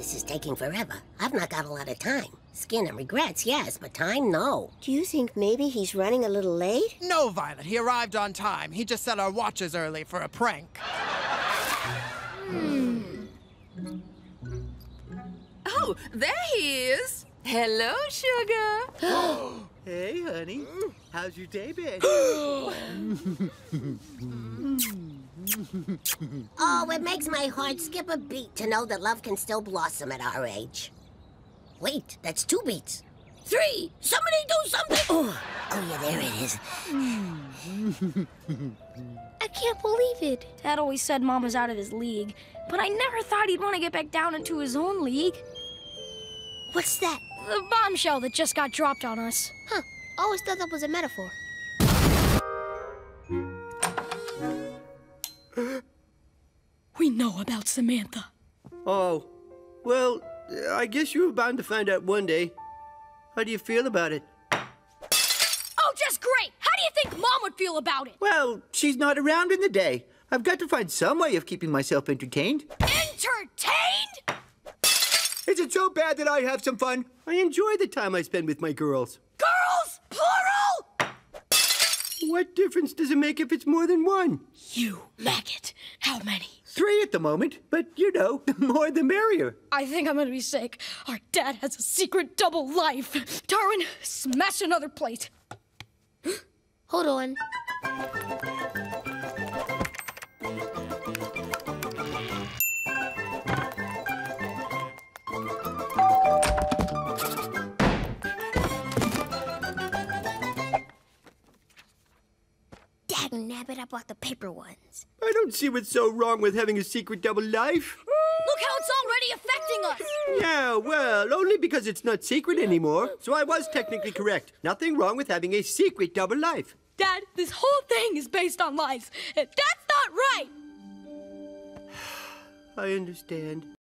This is taking forever. I've not got a lot of time. Skin and regrets, yes, but time, no. Do you think maybe he's running a little late? No, Violet. He arrived on time. He just set our watches early for a prank. Oh, there he is. Hello, sugar. Hey, honey. How's your day been? Oh, it makes my heart skip a beat to know that love can still blossom at our age. Wait, that's 2 beats. 3! Somebody do something! Oh, yeah, there it is. I can't believe it. Dad always said Mom was out of his league, but I never thought he'd want to get back down into his own league. What's that? The bombshell that just got dropped on us. Huh. Always thought that was a metaphor. We know about Samantha. Oh, well, I guess you were bound to find out one day. How do you feel about it? Oh, just great! How do you think Mom would feel about it? Well, she's not around in the day. I've got to find some way of keeping myself entertained. Entertained? Is it so bad that I have some fun? I enjoy the time I spend with my girls. Girls! Plural! What difference does it make if it's more than one? You, Maggot. How many? 3 at the moment, but you know, the more the merrier. I think I'm gonna be sick. Our dad has a secret double life. Darwin, smash another plate. Hold on. Dagnabbit, I bought the paper ones. I don't see what's so wrong with having a secret double life. Look how it's already affecting us. Yeah, well, only because it's not secret anymore. So I was technically correct. Nothing wrong with having a secret double life. Dad, this whole thing is based on lies, and that's not right. I understand.